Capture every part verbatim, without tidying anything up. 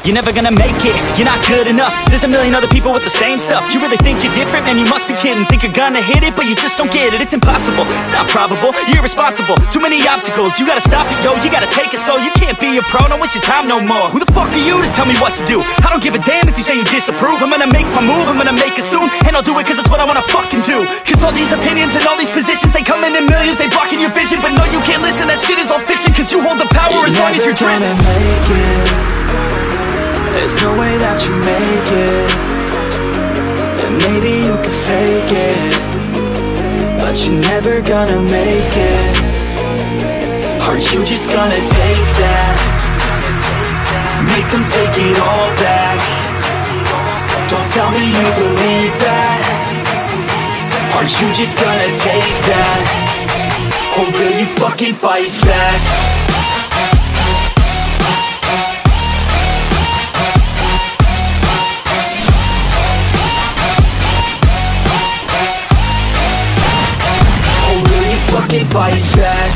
you're never gonna make it. You're not good enough, there's a million other people with the same stuff. You really think you're different? Man, you must be kidding. Think you're gonna hit it, but you just don't get it. It's impossible, it's not probable, you're irresponsible. Too many obstacles, you gotta stop it, yo. You gotta take it slow, you can't be a pro, don't waste your time no more. Who the fuck are you to tell me what to do? I don't give a damn if you say you disapprove. I'm gonna make my move, I'm gonna make it soon, and I'll do it cause it's what I wanna fucking do. Cause all these opinions and all these positions, they come in in millions, they blocking your vision. But no, you can't listen, that shit is all fiction. Cause you hold the power as long as you're dreaming. Make it. There's no way that you make it. And maybe you can fake it, but you're never gonna make it. Aren't you just gonna take that? Make them take it all back. Don't tell me you believe that. Aren't you just gonna take that? Or will you fucking fight back? Or will you fucking fight back?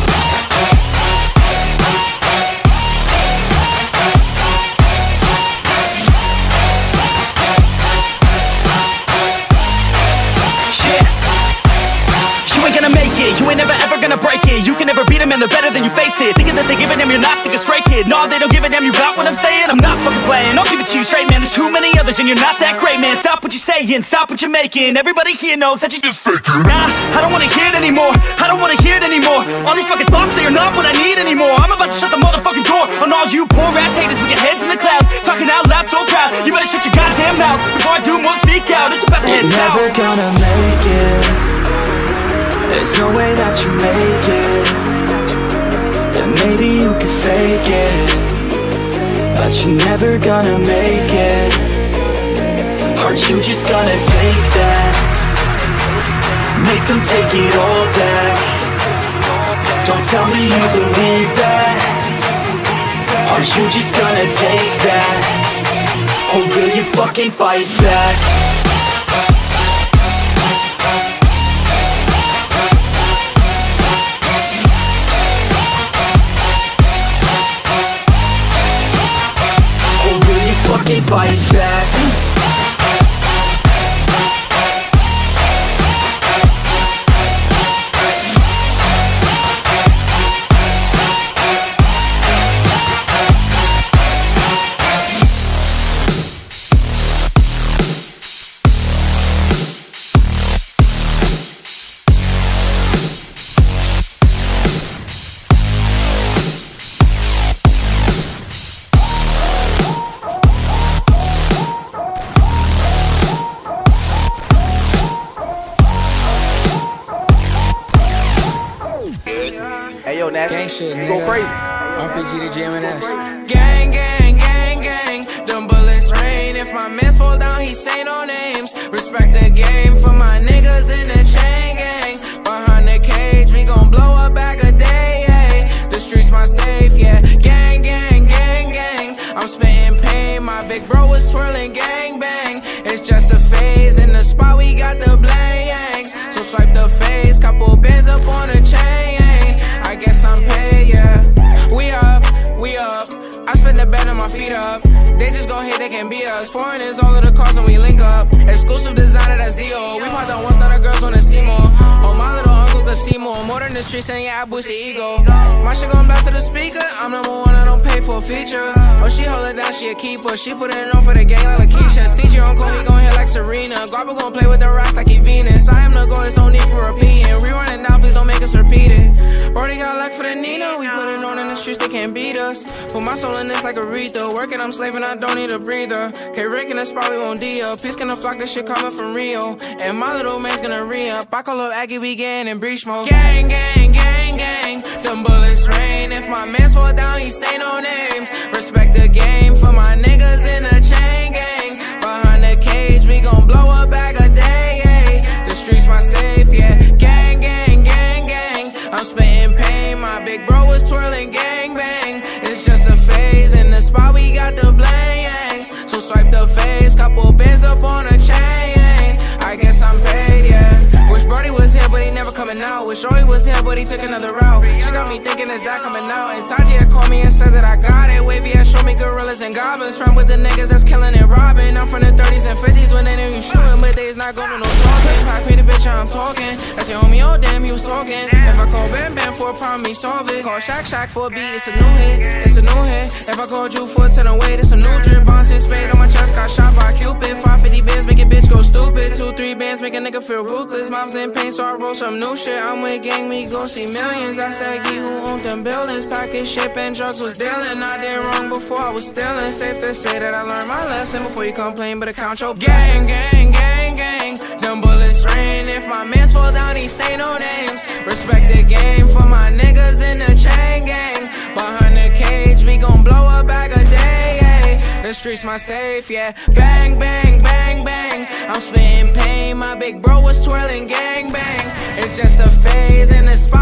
You ain't never ever gonna break it. You can never beat them and they're better than you face it. Thinking that they give a damn, you're not, think a straight kid. No, they don't give a damn, you got what I'm saying? I'm not fucking playing, I'll give it to you straight, man. There's too many others and you're not that great, man. Stop what you're saying, stop what you're making. Everybody here knows that you just faking. Nah, I don't wanna hear it anymore, I don't wanna hear it anymore. All these fucking thoughts, they are not what I need anymore. I'm about to shut the motherfucking door on all you poor ass haters with your heads in the clouds, talking out loud so proud. You better shut your goddamn mouth before I do more speak out. It's about to head south. You're never gonna make it. There's no way that you make it. And maybe you can fake it, but you're never gonna make it. Aren't you just gonna take that? Make them take it all back. Don't tell me you believe that. Aren't you just gonna take that? Or will you fucking fight back? Fucking fight back. Hey yo, Nash, gang shit, you go crazy. R P G to J M N S. Gang, gang, gang, gang. Them bullets rain. If my mans fall down, he say no names. Respect the game for my niggas in the chain gang. Behind the cage, we gon' blow a bag a day. Ay. The streets my safe, yeah. Gang, gang, gang, gang. I'm spitting pain. My big bro was swirling gang bang. It's just a phase. In the spot, we got the blanks. So swipe the face. Couple bands up on the chain. I guess I'm paid, yeah. We up, we up. I spend the bed on my feet up. They just gon' hate, they can be us. Foreign is all of the cars when we link up. Exclusive designer, that's D O. We popped on one side, the girls wanna see more. Oh, my little uncle could see more. More than the streets, and yeah, I boost the ego. My shit gon' bounce to the speaker. I'm number one, I don't pay for a feature. Oh, she hold it down, she a keeper. She put it on for the gang like Lakeisha. C G uncle, he gon' hit like Serena. Guapa gon' play with the rocks like he Venus. I am the goal, there's no need for repeating. Rerunning down, please don't make us repeat it. Brody got luck for the Nina. We put it on in the streets, they can't beat us. Put my soul in this like Aretha. Working, I'm slaving, I don't need a breather. K Rick in the spot, we won't D up. Peace gonna flock, this shit coming from Rio. And my little man's gonna re-up. I call up Aggie, we getting in breach mode. Gang, gang, gang, gang. Them bullets rain. If my mans fall down, he say no names. Respect the game for my niggas in the chain gang. Behind the cage, we gon' blow a bag a day. Ay. The streets my safe, yeah. Gang, gang, gang, gang. I'm spitting pain. My big bro was twirling gang bang. It's just a phase. In the spot, we got the blanks. So swipe the face. Couple bands up on a chain. I I guess I'm paid, yeah. Wish Brody was here, but he never coming out. Wish Joey was here, but he took another route. She got me thinking, is that coming out? And Taji had called me and said that I got it. Wavy had showed me gorillas and goblins. Friend with the niggas that's killing and robbing. I'm from the thirties and fifties when they knew you shooting, but they's not going to no talking. If I paint a bitch, I'm talking. That's your homie, oh damn, he was talking. If I call Bam Bam for a problem, he solve it. Call Shaq Shaq for a beat, it's a new hit. It's a new hit. If I call Drew for a ten away, it's some new drip. Bouncing spade on my chest, got shot by Cupid. five fifty bands make a bitch go stupid. Two, three bands make a nigga feel ruthless. Mom's in pain, so I roll some new shit. I'm with gang, we go see millions. I said, Gee, who owned them buildings? Package ship and drugs was dealing. I did wrong before I was stealing. Safe to say that I learned my lesson before you complain, but count your gang, gang, gang, gang. Them bullets rain. If my mans fall down, he say no names. Respect the game for my niggas in the chain gang. Behind the cage, we gon' blow a bag a day, yeah. The streets my safe, yeah. Bang, bang, bang, bang. I'm spitting pain, my big bro was twirling gang bang. It's just a phase in the spot.